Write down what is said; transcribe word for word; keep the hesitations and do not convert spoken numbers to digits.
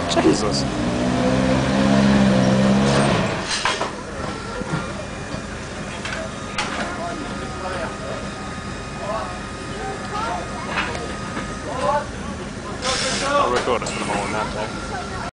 Jesus. I'll record us for the moment now, Dave.